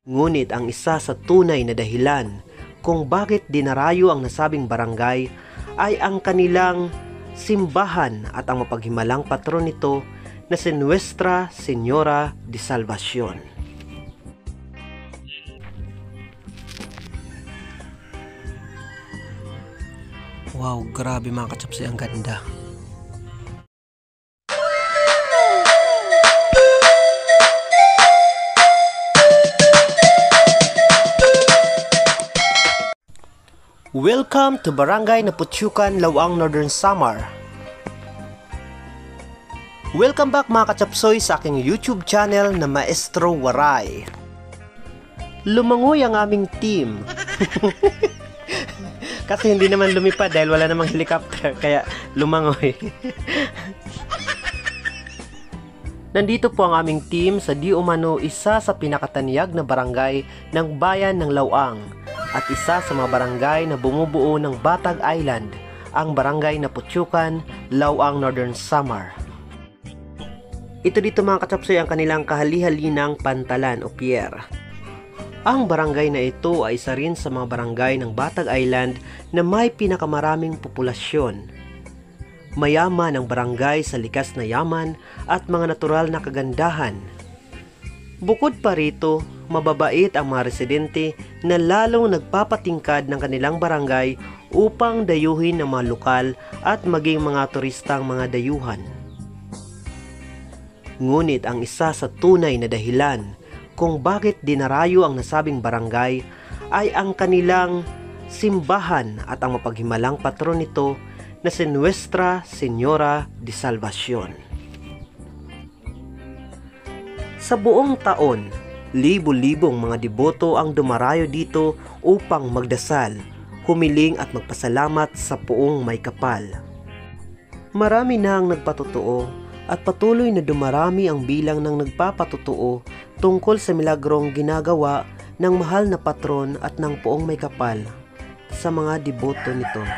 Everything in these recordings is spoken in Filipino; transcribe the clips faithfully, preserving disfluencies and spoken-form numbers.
Ngunit ang isa sa tunay na dahilan kung bakit dinarayo ang nasabing barangay ay ang kanilang simbahan at ang mapaghimalang patron nito na si Nuestra Señora de Salvacion. Wow, grabe mga katsapsoy, ang ganda. Welcome to Barangay Naputsyukan, Lawang, Northern Samar. Welcome back mga katsapsoy sa aking YouTube channel na Maestro Waray. Lumangoy ang aming team. Kasi hindi naman lumipad dahil wala namang helicopter, kaya lumangoy. Nandito po ang aming team sa di umano isa sa pinakatanyag na barangay ng bayan ng Lawang at isa sa mga barangay na bumubuo ng Batag Island, ang Barangay Naputsyukan, Lawang, Northern Samar. Ito dito mga katsapsoy ang kanilang kahali-halinang pantalan o pier. Ang barangay na ito ay isa rin sa mga barangay ng Batag Island na may pinakamaraming populasyon. Mayaman ang barangay sa likas na yaman at mga natural na kagandahan. Bukod pa rito, mababait ang mga residente na lalong nagpapatingkad ng kanilang barangay upang dayuhin ng mga lokal at maging mga turistang mga dayuhan. Ngunit ang isa sa tunay na dahilan kung bakit dinarayo ang nasabing barangay ay ang kanilang simbahan at ang mapaghimalang patron nito na si Nuestra Señora de Salvacion. Sa buong taon, libo-libong mga deboto ang dumarayo dito upang magdasal, humiling at magpasalamat sa Poong May Kapal. Marami na ang nagpatotoo at patuloy na dumarami ang bilang ng nagpapatotoo tungkol sa milagrong ginagawa ng mahal na patron at ng Poong May Kapal sa mga deboto nito.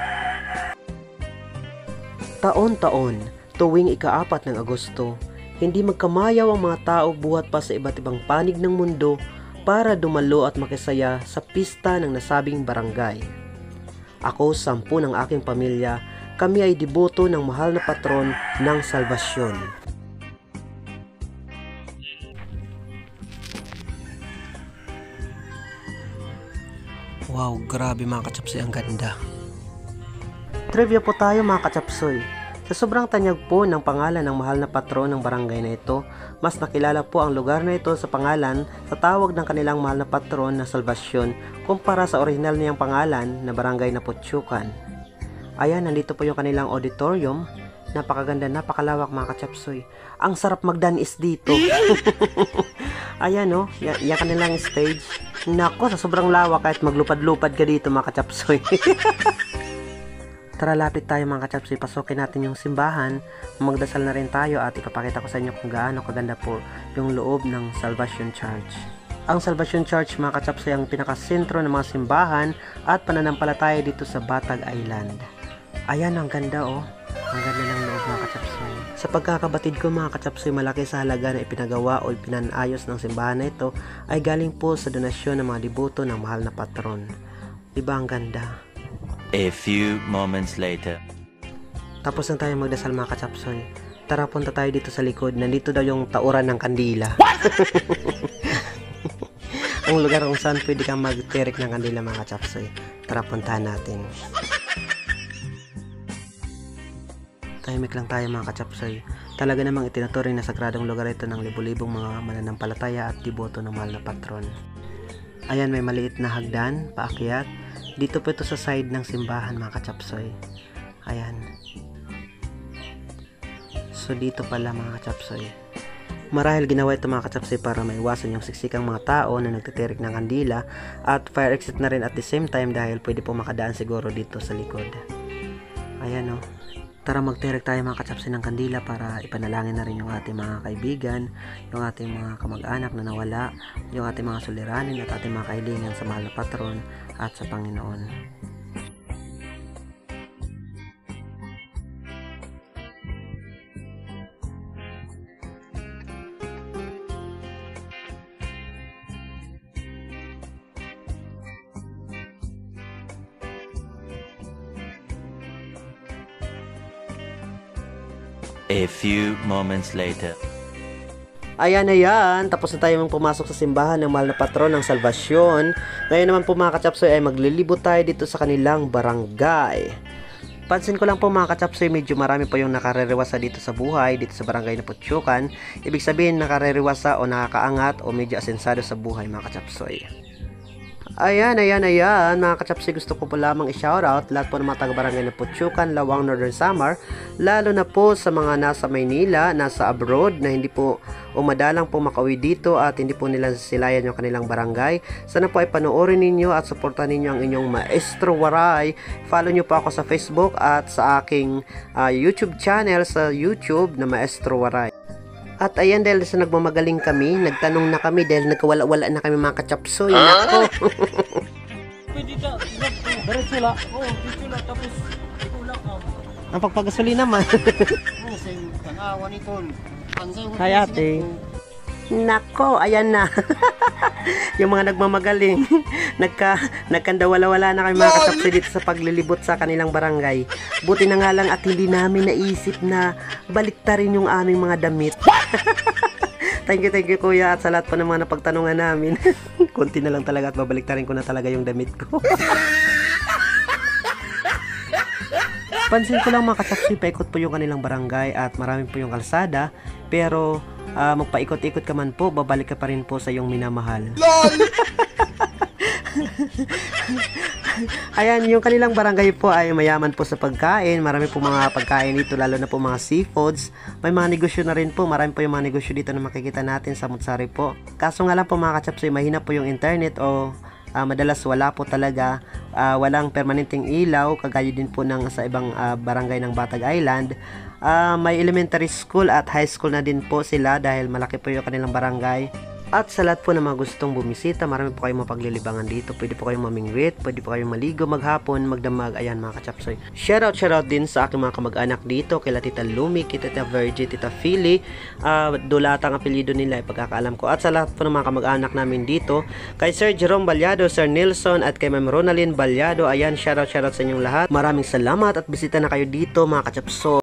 Taon-taon, tuwing ikaapat ng Agosto, hindi magkamayaw ang mga tao buhat pa sa iba't ibang panig ng mundo para dumalo at makisaya sa pista ng nasabing barangay. Ako, sampu ng aking pamilya, kami ay deboto ng mahal na patron ng Salvasyon. Wow, grabe mga katsapsoy, ang ganda. Trivia po tayo mga katsapsoy. Sa sobrang tanyag po ng pangalan ng mahal na patron ng barangay na ito, mas nakilala po ang lugar na ito sa pangalan sa tawag ng kanilang mahal na patron na Salvasyon kumpara sa orihinal niyang pangalan na Barangay Naputsyukan. Ayan, nandito po yung kanilang auditorium. Napakaganda, napakalawak mga katsapsoy. Ang sarap magdanis dito. Ayan o, oh, yan, yan kanilang stage. Nako, sa sobrang lawak kahit maglupad-lupad ka dito mga katsapsoy. Tara, lapit tayo mga katsapsoy, pasukin natin yung simbahan, magdasal na rin tayo at ipapakita ko sa inyo kung gaano kaganda po yung loob ng Salvation Church. Ang Salvation Church mga katsapsoy ang pinakasentro ng mga simbahan at pananampalataya dito sa Batag Island. Ayan, ang ganda oh, ang ganda ng loob mga katsapsoy. Sa pagkakabatid ko mga katsapsoy, malaki sa halaga na ipinagawa o ipinanayos ng simbahan na ito ay galing po sa donasyon ng mga deboto ng mahal na patron. Diba ang ganda? A few moments later. Tapos na tayo magdasal mga katsapsoy. Tara, punta tayo dito sa likod. Nandito daw yung tauran ng kandila. Ang lugar kung saan pwede kang magtirik ng kandila mga katsapsoy. Tara, puntahan natin. Tahimik lang tayo mga katsapsoy. Talaga namang itinuturing na sagradong lugar ito ng libo-libong mga mananampalataya at deboto ng mahal na patron. Ayan, may maliit na hagdan, paakyat. Dito po ito sa side ng simbahan mga katsapsoy. Ayan. So dito pala mga katsapsoy. Marahil ginawa ito mga katsapsoy para maiwasan yung siksikang mga tao na nagtitirik ng kandila at fire exit na rin at the same time dahil pwede po makadaan siguro dito sa likod. Ayan o. Oh. Tara, magtirik tayo mga katsapsoy ng kandila para ipanalangin na rin yung ating mga kaibigan, yung ating mga kamag-anak na nawala, yung ating mga suliranin at ating mga kahilingan sa mahal na patron at sa Panginoon. A few moments later. Ayan, ayan, tapos na tayo mong pumasok sa simbahan ng mahal na patron ng Salvasyon. Ngayon naman po mga kachapsoy ay maglilibot tayo dito sa kanilang barangay. Pansin ko lang po mga kachapsoy, medyo marami po yung nakarerewasa dito sa buhay, dito sa barangay na Putyukan. Ibig sabihin nakarerewasa o nakakaangat o medyo asensado sa buhay mga kachapsoy. Ayan, ayan, ayan, mga kachapsi, gusto ko po lamang i-shoutout lahat po ng mga taga-barangay na Putyukan, Lawang, Northern Samar, lalo na po sa mga nasa Maynila, nasa abroad, na hindi po umadalang po makauwi dito at hindi po nila silayan yung kanilang barangay. Sana po ay panoorin ninyo at suportahan ninyo ang inyong Maestro Waray. Follow nyo po ako sa Facebook at sa aking uh, YouTube channel sa YouTube na Maestro Waray. At ayan, dahil sa nagmamagaling kami, nagtanong na kami dahil nagkawala-wala na kami mga kachapsoy. Nako! Pwede ka, diretso lang. Oo, diretso lang, tapos ikaw lang ka. Ang pagpagasoli naman. Oo, sa tanawa nito. Hi ate. Nako, ayan na. Yung mga nagmamagaling, nagka, nagkandawala-wala na kami mga kachapsoy dito sa paglilibot sa kanilang barangay. Buti na nga lang at hindi namin naisip na baliktarin yung aming mga damit. Thank you, thank you kuya at sa lahat po ng mga napagtanungan namin. Kunti na lang talaga at babaliktarin ko na talaga yung damit ko. Pansin ko lang mga kachapsoy, paikot po yung kanilang barangay at marami po yung kalsada, pero uh, magpaikot-ikot ka man po, babalik ka pa rin po sa iyong minamahal. Ayan, yung kanilang barangay po ay mayaman po sa pagkain. Marami po mga pagkain dito, lalo na po mga seafoods. May mga negosyo na rin po. Marami po yung mga negosyo dito na makikita natin sa Mutsari po. Kaso nga lang po mga kachapsoy, mahina po yung internet o uh, madalas wala po talaga. Uh, walang permanenteng ilaw, kagaya din po ng sa ibang uh, barangay ng Batag Island. Uh, may elementary school at high school na din po sila dahil malaki po yung kanilang barangay. At sa lahat po na mga gustong bumisita, marami po kayong mapaglilibangan dito. Pwede po kayong mamingwit, pwede po kayong maligo maghapon, magdamag. Ayan mga kachapsoy. Shoutout, shoutout din sa aking mga kamag-anak dito, kila Tita Lumi, kila Tita Virgie, Tita Philly. Uh, Dulatang apelido nila ay pagkakaalam ko. At sa lahat po ng mga kamag-anak namin dito, kay Sir Jerome Balyado, Sir Nilson, at kay Ma'am Ronalyn Balyado. Ayan, shoutout, shoutout sa inyong lahat. Maraming salamat at bisita na kayo dito mga kachapsoy.